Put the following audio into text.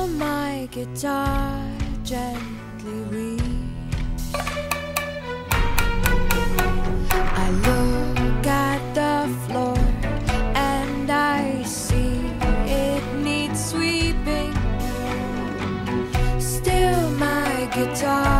my guitar gently weeps. I look at the floor and I see it needs sweeping. Still my guitar